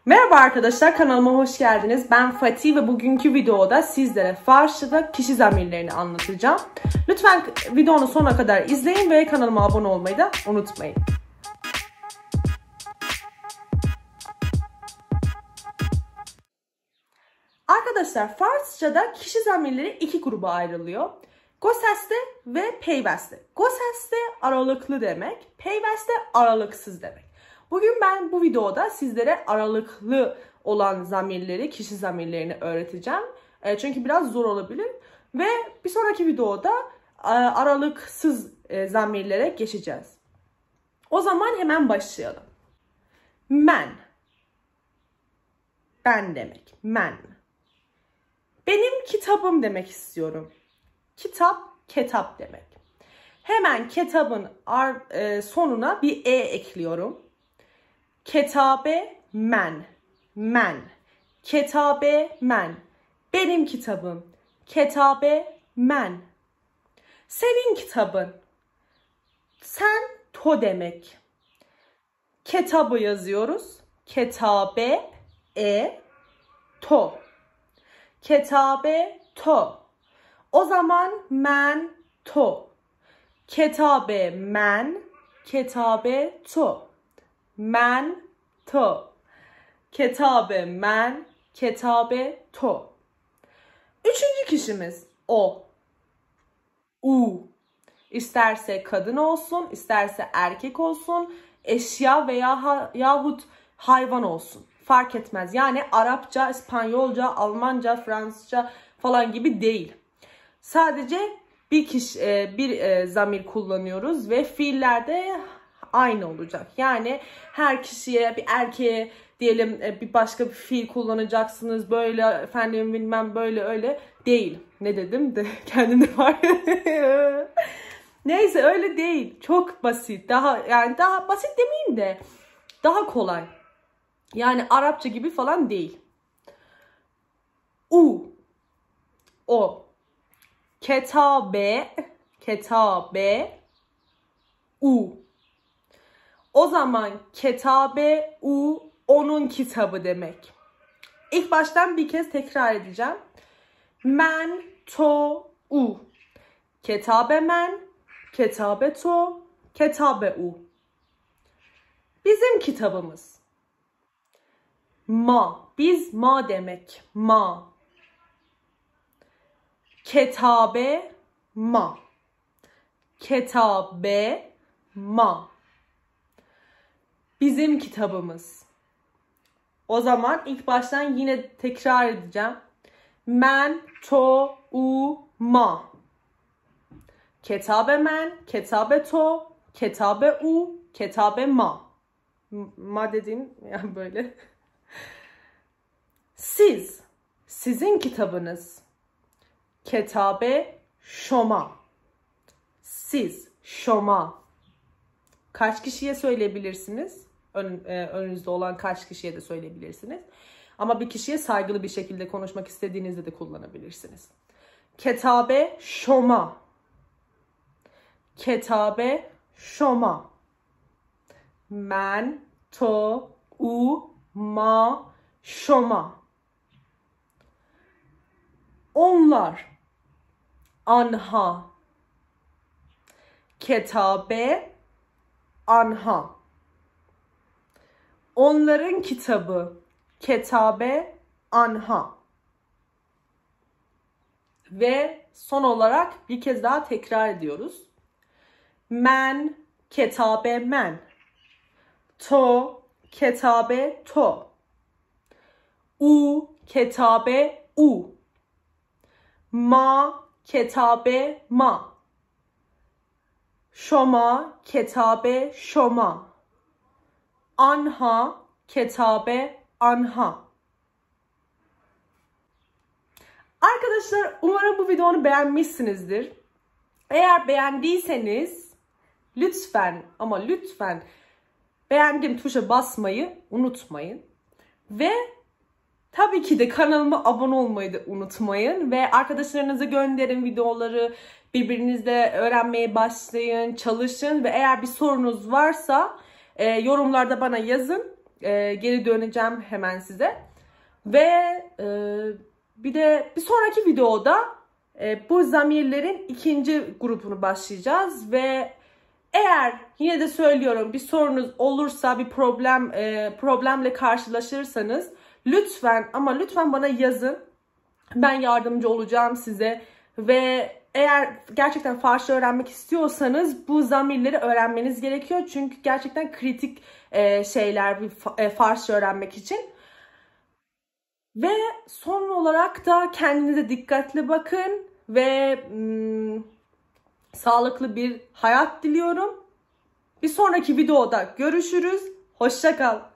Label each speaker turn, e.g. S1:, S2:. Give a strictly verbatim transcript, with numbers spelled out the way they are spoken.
S1: Merhaba arkadaşlar, kanalıma hoş geldiniz. Ben Fatih ve bugünkü videoda sizlere Farsça'da kişi zamirlerini anlatacağım. Lütfen videonun sonuna kadar izleyin ve kanalıma abone olmayı da unutmayın. Arkadaşlar, Farsça'da kişi zamirleri iki gruba ayrılıyor. Goseste ve peyveste. Goseste aralıklı demek, peyveste aralıksız demek. Bugün ben bu videoda sizlere aralıklı olan zamirleri, kişi zamirlerini öğreteceğim. Çünkü biraz zor olabilir. Ve bir sonraki videoda aralıksız zamirlere geçeceğiz. O zaman hemen başlayalım. Men. Ben demek. Men. Benim kitabım demek istiyorum. Kitap, ketap demek. Hemen kitabın sonuna bir e ekliyorum. Ketabe men. Men. Ketabe men. Benim kitabım. Ketabe men. Senin kitabın. Sen to demek. Ketabı yazıyoruz. Ketabe e to. Ketabe to. O zaman men to. Ketabe men. Ketabe to. Men to. Ketabe men. Ketabe to. Üçüncü kişimiz o. U. İsterse kadın olsun, isterse erkek olsun, eşya veya ha yahut hayvan olsun. Fark etmez. Yani Arapça, İspanyolca, Almanca, Fransızca falan gibi değil. Sadece bir kişi, bir zamir kullanıyoruz ve fiillerde aynı olacak. Yani her kişiye, bir erkeğe diyelim bir başka bir fiil kullanacaksınız. Böyle efendim bilmem böyle öyle değil. Ne dedim de kendimde var. Neyse öyle değil. Çok basit. Daha yani daha basit demeyeyim de daha kolay. Yani Arapça gibi falan değil. U. O. Ketabe. Ketabe. U. O zaman ketabe u onun kitabı demek. İlk baştan bir kez tekrar edeceğim. Men to u. Ketabe men. Ketabe to. Ketabe u. Bizim kitabımız. Ma. Biz ma demek. Ma. Ketabe ma. Ketabe ma. Bizim kitabımız. O zaman ilk baştan yine tekrar edeceğim. Men to u ma. Ketabe men, ketabe to, ketabe u, ketabe ma. Ma dediğim yani böyle. Siz, sizin kitabınız. Ketabe şoma. Siz, şoma. Kaç kişiye söyleyebilirsiniz? Ön, e, önünüzde olan kaç kişiye de söyleyebilirsiniz. Ama bir kişiye saygılı bir şekilde konuşmak istediğinizde de kullanabilirsiniz. Ketabe şoma. Ketabe şoma. Men to u ma şoma. Onlar. Anha. Ketabe anha. Onların kitabı. Ketabe anha. Ve son olarak bir kez daha tekrar ediyoruz. Men ketabe men. To ketabe to. U ketabe u. Ma ketabe ma. Şoma ketabe şoma. Anha ketabe anha. Arkadaşlar umarım bu videonu beğenmişsinizdir. Eğer beğendiyseniz lütfen ama lütfen beğendim tuşa basmayı unutmayın. Ve tabii ki de kanalıma abone olmayı da unutmayın. Ve arkadaşlarınıza gönderin videoları. Birbirinizle öğrenmeye başlayın, çalışın. Ve eğer bir sorunuz varsa e, yorumlarda bana yazın. e, geri döneceğim hemen size. Ve e, bir de bir sonraki videoda e, bu zamirlerin ikinci grubunu başlayacağız. Ve eğer yine de söylüyorum bir sorunuz olursa, bir problem e, problemle karşılaşırsanız lütfen ama lütfen bana yazın. Ben yardımcı olacağım size. Ve eğer gerçekten Farsça öğrenmek istiyorsanız bu zamirleri öğrenmeniz gerekiyor. Çünkü gerçekten kritik e, şeyler bir e, Farsça öğrenmek için. Ve son olarak da kendinize dikkatli bakın ve hmm, sağlıklı bir hayat diliyorum. Bir sonraki videoda görüşürüz. Hoşça kal.